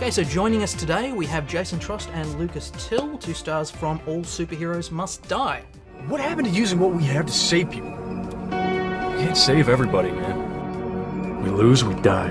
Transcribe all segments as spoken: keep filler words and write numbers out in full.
Okay, so joining us today, we have Jason Trost and Lucas Till, two stars from All Superheroes Must Die. What happened to using what we have to save people? You can't save everybody, man. We lose, we die.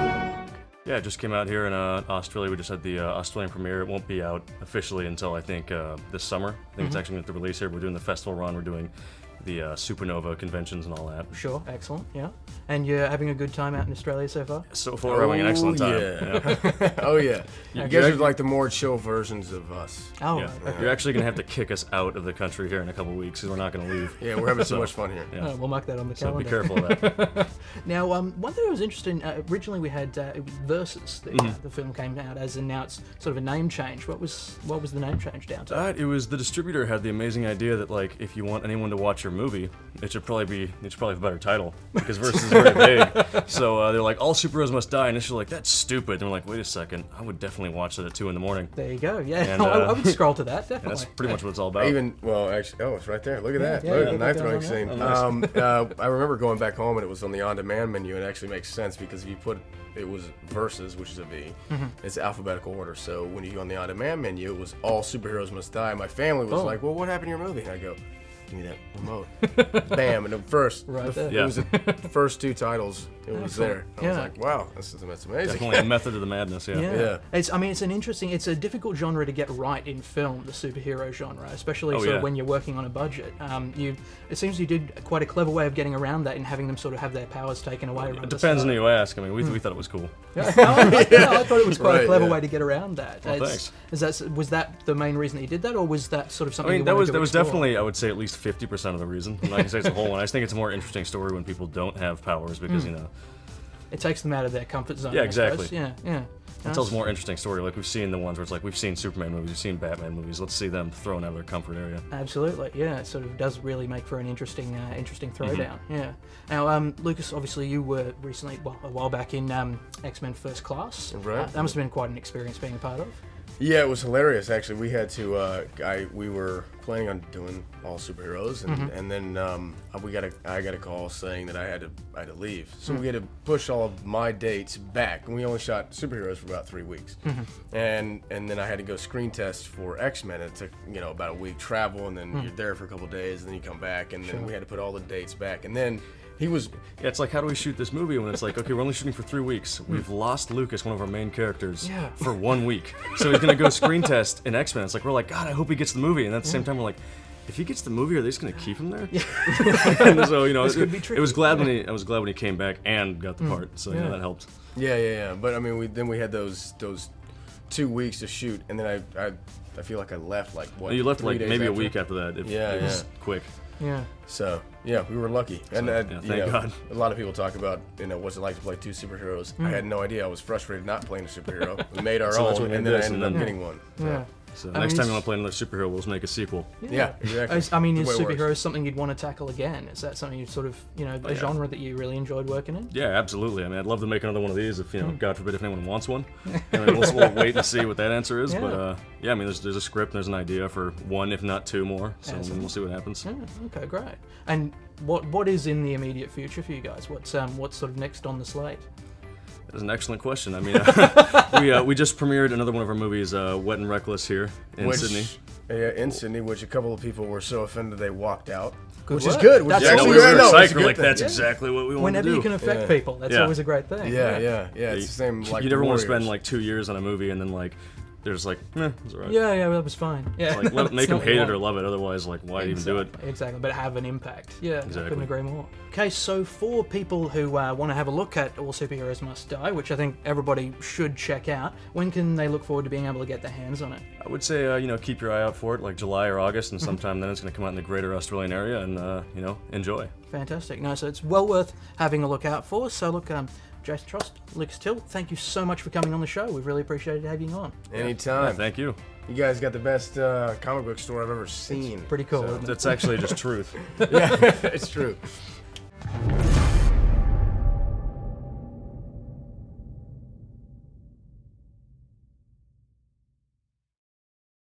Yeah, it just came out here in uh, Australia. We just had the uh, Australian premiere. It won't be out officially until, I think, uh, this summer. I think mm-hmm. it's actually going to release here. We're doing the festival run. We're doing the uh, Supernova conventions and all that. Sure, excellent, yeah. And you're having a good time out in Australia so far? So far, we're having an excellent time. Yeah. yeah. oh, yeah. You guys are like the more chill versions of us. Oh, yeah. okay. You're actually going to have to kick us out of the country here in a couple weeks because we're not going to leave. Yeah, we're having so, so much fun here. Yeah. Oh, we'll mark that on the calendar. So be careful of that. Now, um, one thing I was interested in, uh, originally we had uh, it was Versus, the, mm-hmm. uh, the film came out as, and now it's sort of a name change. What was what was the name change down to? Uh, it was the distributor had the amazing idea that, like, if you want anyone to watch your movie, it should probably be, it should probably have a better title, because Versus is very vague. So uh, they're like, all superheroes must die, and initially like, that's stupid. And we're like, wait a second, I would definitely watch that at two in the morning. There you go, yeah. And, uh, uh, I would scroll to that, definitely. That's pretty much what it's all about. Even, well, actually, oh, it's right there. Look at yeah, that. yeah, Look yeah, at the knife throwing scene. Oh, nice. um, uh, I remember going back home, and it was on the on-demand menu, and it actually makes sense, because if you put, it was Versus, which is a V, mm-hmm. it's alphabetical order. So when you go on the on-demand menu, it was all superheroes must die. My family was oh. like, well, what happened to your movie? And I go, give me that remote. Bam, and the first, right the, yeah. it was the first two titles, it was there. I yeah. was like, wow, this is, that's amazing. Definitely a method of the madness, yeah. yeah. yeah. It's, I mean, it's an interesting, it's a difficult genre to get right in film, the superhero genre, especially oh, sort yeah. of when you're working on a budget. Um, you, it seems you did quite a clever way of getting around that and having them sort of have their powers taken away. It depends on who you ask. I mean, we, mm. we thought it was cool. Yeah. Oh, yeah, I thought it was quite right, a clever yeah. way to get around that. Well, thanks. Is that, was that the main reason that you did that, or was that sort of something I mean, you that was to that was explore? definitely, I would say, at least fifty percent of the reason. I'm not going to say it's the whole one. I just think it's a more interesting story when people don't have powers because, mm. you know... It takes them out of their comfort zone. Yeah, exactly. Yeah, yeah. It tells a more interesting story. Like, we've seen the ones where it's like, we've seen Superman movies, we've seen Batman movies. Let's see them thrown out of their comfort area. Absolutely, yeah. It sort of does really make for an interesting, uh, interesting throwdown. Mm-hmm. Yeah. Now, um, Lucas, obviously, you were recently, well, a while back in um, X-Men First Class. Right. Uh, that must have been quite an experience being a part of. Yeah, it was hilarious. Actually, we had to. Uh, I we were planning on doing all superheroes, and, mm-hmm. and then um, we got a. I got a call saying that I had to. I had to leave, so mm-hmm. we had to push all of my dates back. And we only shot superheroes for about three weeks, mm-hmm. and and then I had to go screen test for X-Men. It took you know about a week travel, and then mm-hmm. you're there for a couple of days, and then you come back, and sure. then we had to put all the dates back, and then. He was. Yeah, it's like, how do we shoot this movie when it's like, okay, we're only shooting for three weeks. We've lost Lucas, one of our main characters, yeah. for one week. So he's gonna go screen test in X-Men. It's like, we're like, God, I hope he gets the movie. And at the yeah. same time, we're like, if he gets the movie, are they just gonna keep him there? Yeah. And so you know, this it, could be tricky. it was glad when he. I was glad when he came back and got the part. So yeah, yeah that helped. Yeah, yeah, yeah. But I mean, we then we had those those two weeks to shoot, and then I I, I feel like I left like what? You left like maybe after? a week after that. If, yeah, it was yeah. quick. Yeah. So yeah, we were lucky, and so, uh, yeah, thank you know, God. A lot of people talk about you know what's it like to play two superheroes. Mm. I had no idea. I was frustrated not playing a superhero. We made our so own, and then I ended up then, getting one. So. Yeah. So I next mean, time you want to play another superhero, we'll just make a sequel. Yeah, yeah exactly. I mean, is That's the way it superheroes works. something you'd want to tackle again? Is that something you sort of, you know, a oh, yeah. genre that you really enjoyed working in? Yeah, absolutely. I mean, I'd love to make another one of these if, you know, mm. God forbid if anyone wants one. And then we'll, we'll wait and see what that answer is. Yeah. But, uh, yeah, I mean, there's, there's a script, there's an idea for one, if not two more. So Awesome. we'll see what happens. Yeah, okay, great. And what what is in the immediate future for you guys? What's um what's sort of next on the slate? That's an excellent question. I mean, uh, we uh, we just premiered another one of our movies, uh, Wet and Reckless, here in which, Sydney. Yeah, in Sydney, which a couple of people were so offended they walked out. Good which work. is good. Which That's is yeah, no, actually, we were yeah, no, psyched. it's a We're good like, thing. that's Yeah. exactly what we want Whenever to do. you can affect Yeah. people, that's Yeah. always a great thing. Yeah, yeah. yeah, yeah. It's the same like you never the want to spend Warriors. like two years on a movie and then like there's like, eh, it's alright. Yeah, yeah, that was fine. Yeah, Like, let, make them them hate it or love it. Otherwise, like, why exactly. even do it? Exactly, but have an impact. Yeah, Exactly. I couldn't agree more. Okay, so for people who uh, want to have a look at All Superheroes Must Die, which I think everybody should check out, when can they look forward to being able to get their hands on it? I would say, uh, you know, keep your eye out for it, like July or August, and sometime then it's going to come out in the greater Australian area, and, uh, you know, enjoy. Fantastic. No, so it's well worth having a look out for. So look, um, Jason Trost, Lucas Till, thank you so much for coming on the show. We've really appreciated having you on. Anytime. Yeah, thank you. You guys got the best uh, comic book store I've ever seen. It's pretty cool, So. isn't it? That's actually just truth. Yeah, it's true.